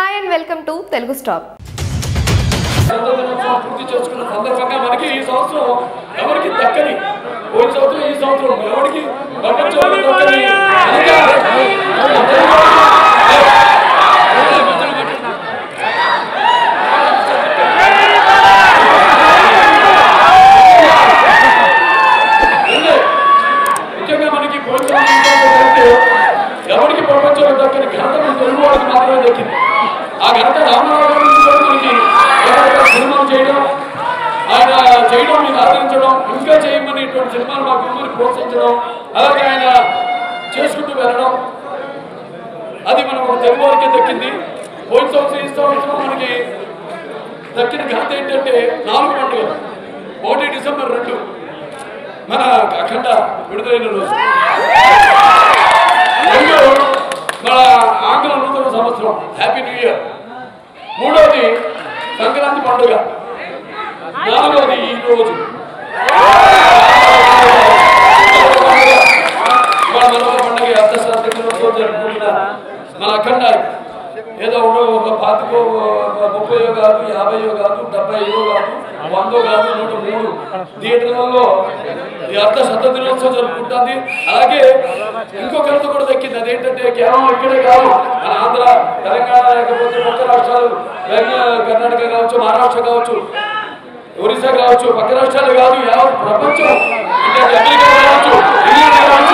Hi and welcome to Telugu stop. పూర్తి చేసుకున్న సందర్భంగా మనకి ఈ సంవత్సరం ఎవరికి దక్కని పోయిన సంవత్సరం ఈ సంవత్సరం ఎవరికి ముఖ్యంగా మనకి పోయిన సంవత్సరం ఎవరికి ప్రపంచంలో దక్కని ఘనత మన తెలుగు వాళ్ళకి మాత్రమే దక్కింది. ఆ ఘనత రామారావు మనకి సినిమాలు చేయడం, ఆయన చేయడం మీరు ఆదరించడం, ఇంకా చేయమని ఇటువంటి సినిమాలు మా గురువుని ప్రోత్సహించడం, అలాగే ఆయన చేసుకుంటూ వెళ్ళడం, అది మనం తెలుగు వారికే దక్కింది. పోయిన సంవత్సరం ఈ సంవత్సరం మనకి దక్కిన ఘనత ఏంటంటే 4 పండుగలు. 1 డిసెంబర్ 2 మన అఖండ విడుదలైన రోజు, 2 మన ఆంగ్ల నూతన సంవత్సరం హ్యాపీ న్యూ ఇయర్, 3వది సంక్రాంతి పండుగ, 4వది ఈ రోజు పండుగ అర్థశాస్త్రంతో జరుపుకుంటున్న మన అఖండ. ఏదో ఒక 25 30 కాదు, 50 కాదు, 70 కాదు, 100 కాదు, 103 థియేటర్లలో ఈ అర్థశత దినోత్సవం జరుపుకుంటుంది. అలాగే ఇంకొకరితో కూడా దక్కింది. అదేంటంటే కేవలం ఇక్కడే కాదు, మన ఆంధ్ర, తెలంగాణ, లేకపోతే పక్క రాష్ట్రాలు, కర్ణాటక కావచ్చు, మహారాష్ట్ర కావచ్చు, ఒరిస్సా కావచ్చు, పక్క రాష్ట్రాలు కాదు, యావత్ ప్రపంచం, అంటే అమెరికా కావచ్చు, ఇంగ్లాండ్ కావచ్చు,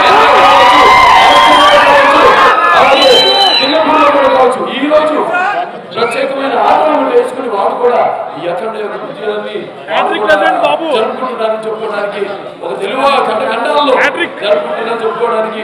అలాగే సింగపూర్లో కూడా కావచ్చు, ఈ రోజు ప్రత్యేకమైన ఆటలను వేసుకుని వారు కూడా ఈ అఖండ యొక్క విజయాన్ని జరుపుకుంటున్నారని చెప్పుకోవడానికి, ఒక తెలుగు ఖండాల్లో జరుపుకుంటున్నారని చెప్పుకోవడానికి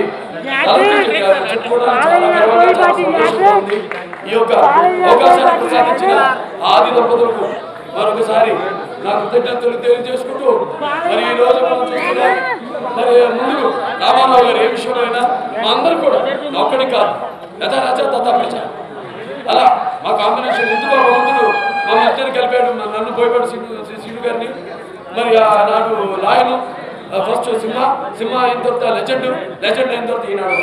చాలా గర్వంగా, చాలా సంతోషంగా ఉంది. ఈ యొక్క అవకాశాన్ని ప్రసాదించిన ఆది దంపతులకు మరొకసారి నా కృతజ్ఞతలు తెలియజేసుకుంటూ, మరి ఈ రోజు మనం చూస్తున్నాం, మరి ముందు రామారావు గారు ఏ విషయంలో అయినా మా అందరూ కూడా ఒక్కడి కాదు, యథారాజా దత్తాప్రచ, అలా మా కాంబినేషన్ ఎందుకు భగవంతుడు మా మధ్యని కలిపాడు. నన్ను బోయపాటి శ్రీను గారిని, మరి నాడు లాయను ఫస్ట్ సింహ అయిన తర్వాత లెజెండ్ అయిన తర్వాత ఈనాడు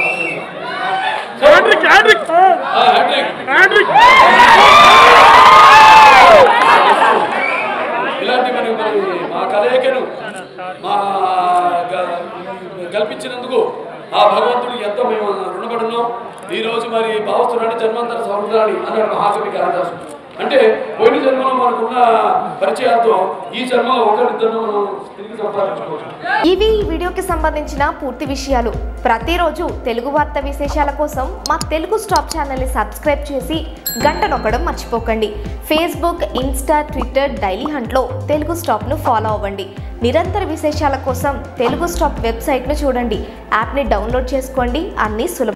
ఇలాంటి మరి మా కలయికను మా కల్పించినందుకు ఆ భగవంతుడు ఎంతో మేము రుణపడున్నాం. ఈ రోజు మరి భావస్తురాని జన్మాంతర సౌహృదాన్ని అన్నాడు మహాకవి కాళిదాసు. అంటే పోయిన జన్మలో మనకున్న పరిచయాలతో ఈ జన్మలో ఒకరిద్దరు మనం తిరిగి సంపాదించుకోవచ్చు. ఇవి ఈ వీడియోకి సంబంధించిన పూర్తి విషయాలు. ప్రతిరోజు తెలుగు వార్త విశేషాల కోసం మా తెలుగు స్టాప్ ఛానల్ని సబ్స్క్రైబ్ చేసి గంట నొక్కడం మర్చిపోకండి. ఫేస్బుక్, ఇన్స్టా, ట్విట్టర్, డైలీ హంట్లో తెలుగు స్టాప్ను ఫాలో అవ్వండి. నిరంతర విశేషాల కోసం తెలుగు స్టాప్ వెబ్సైట్ను చూడండి. యాప్ని డౌన్లోడ్ చేసుకోండి. అన్నీ సులభం.